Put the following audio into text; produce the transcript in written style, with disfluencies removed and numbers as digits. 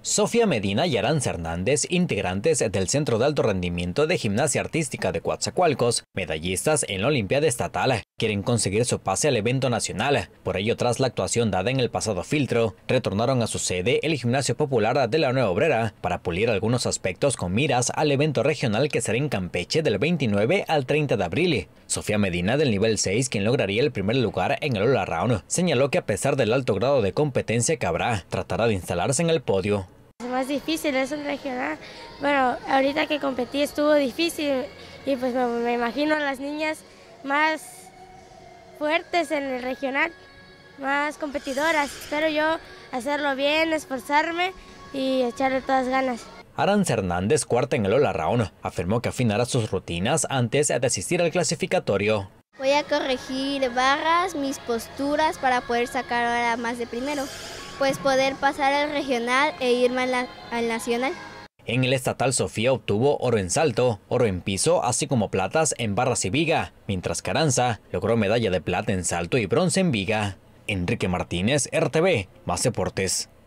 Sofía Medina y Aranza Hernández, integrantes del Centro de Alto Rendimiento de Gimnasia Artística de Coatzacoalcos, medallistas en la Olimpiada Estatal, quieren conseguir su pase al evento nacional. Por ello, tras la actuación dada en el pasado filtro, retornaron a su sede, el Gimnasio Popular de la Nueva Obrera, para pulir algunos aspectos con miras al evento regional que será en Campeche del 29 al 30 de abril. Sofía Medina, del nivel 6, quien lograría el primer lugar en el All Around, señaló que a pesar del alto grado de competencia que habrá, tratará de instalarse en el podio. Es más difícil, es un regional. Bueno, ahorita que competí estuvo difícil y pues me imagino a las niñas más fuertes en el regional, más competidoras. Espero yo hacerlo bien, esforzarme y echarle todas ganas. Aranza Hernández, cuarta en el All Around, afirmó que afinará sus rutinas antes de asistir al clasificatorio. Voy a corregir barras, mis posturas para poder sacar ahora más de primero, pues poder pasar al regional e irme al nacional. En el estatal, Sofía obtuvo oro en salto, oro en piso, así como platas en barras y viga, mientras que Aranza logró medalla de plata en salto y bronce en viga. Enrique Martínez, RTV, Más Deportes.